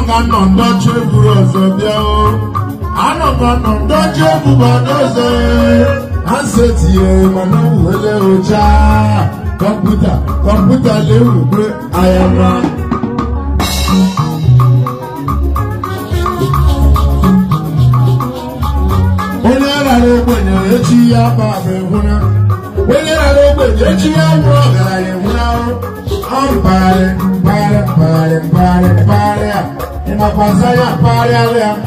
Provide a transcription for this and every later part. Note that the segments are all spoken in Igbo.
Anọga nọ cheburu ọzọ bịa o. Anọga nọ cheburu ọzọ. Asetie mana wele ocha. Kọmputa lewu gbe ayama. Onye rara ogbenye echi ya ba abụna. Onye rara ogbenye echi ya nwụrụ ọgaranya nwụrụ. Pare. Ina pasaya pare.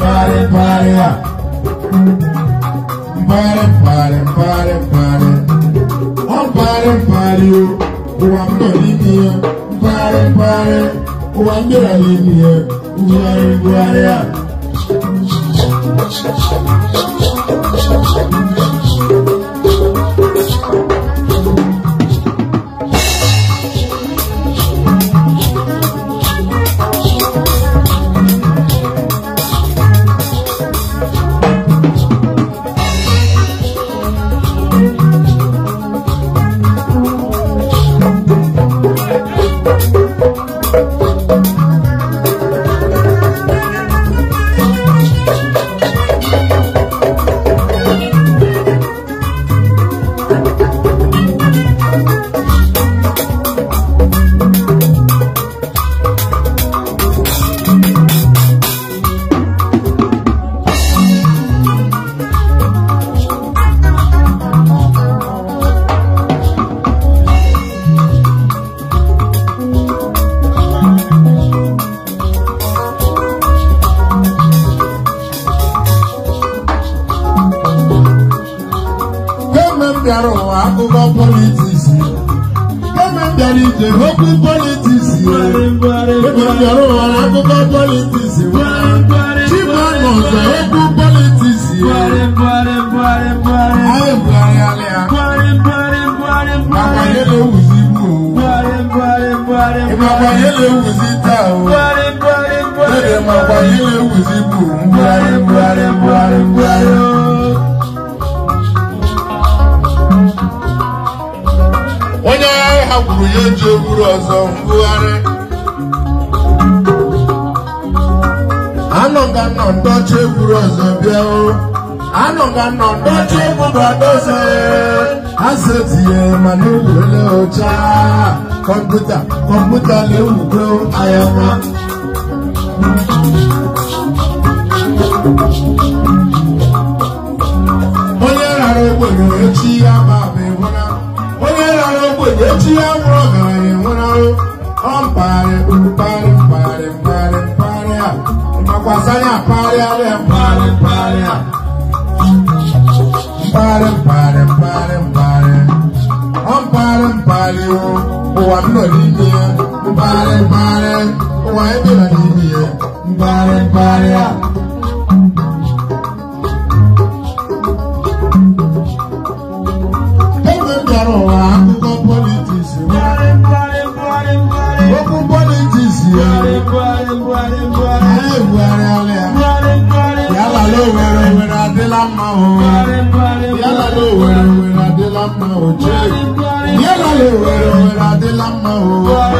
Kọmputa lewu gbe ayama. Onye rara ogbenye echi ya ba abụna. Onye rara ogbenye echi ya nwụrụ ọgaranya nwụrụ. Pare. Makwasanya pare. Wa no ni pare. Wa ebe na ni pare. Ebe bịara ụwa akụkọ politics. Okwu politics ya. Yala lo were adịla mma o. Yala lo were adịla mma o. Yala lo were adịla mma o.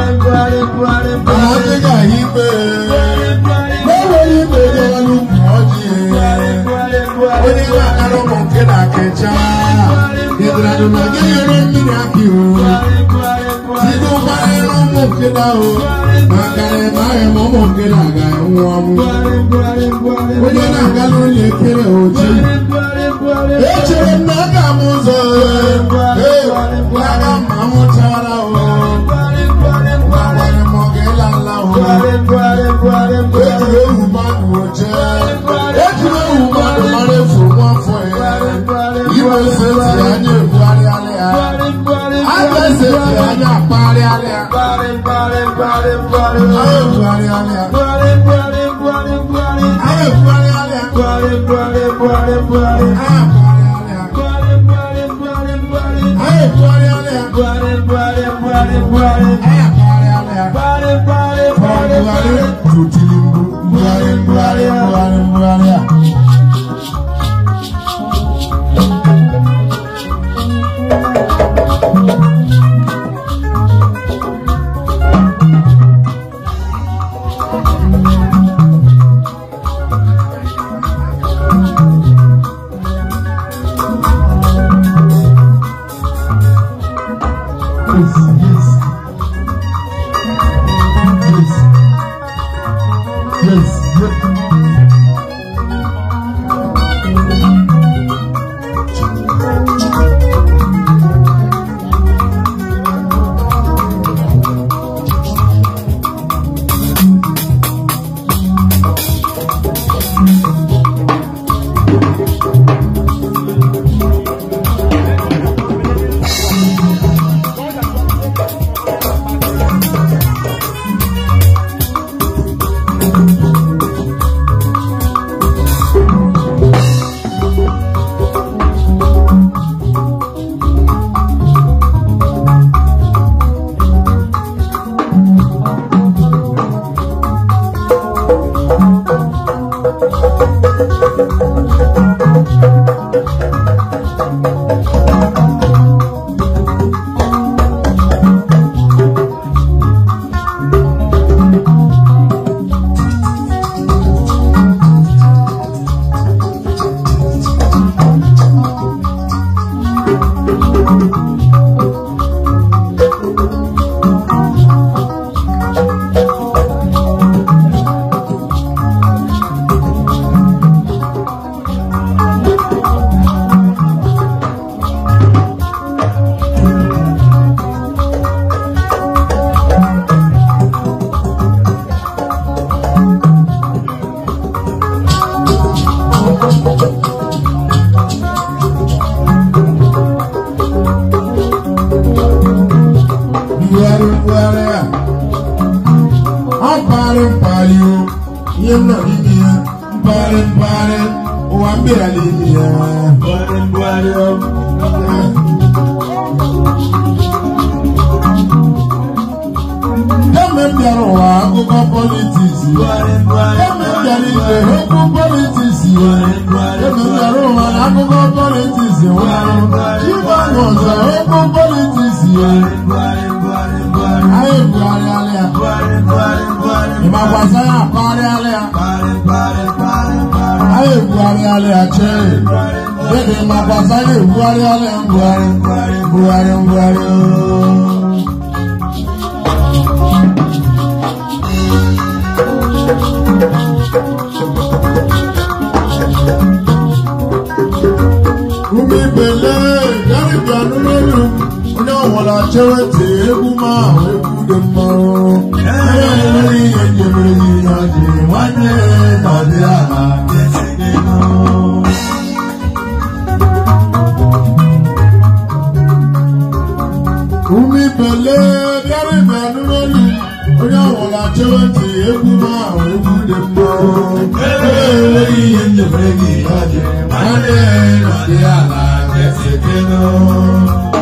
Ọdịga ikpe. N'enwe ikpe dịwalụ ọjị. Onye na-akara ụmụ nke na-akecha. Ịdịradụ na gị nyere mmiri akị o. Site ụgbọrọ ụmụ nke na o. Maka ebe ahụ ụmụ nke na-aga nwụ ọnwụ. Onye na-aga n'ụlọ ekere oji. Echere m na aga m ụzọ. Aga m amụchara o. Agwara m ọ ga-elala o. Ejiri ewu mmadụ oche. Ejiri ewu mmadụ mara efu nwafọ ya. Iwe seti anya ebugharịala ya. Aga seti anya akpagharịala ya. Hey,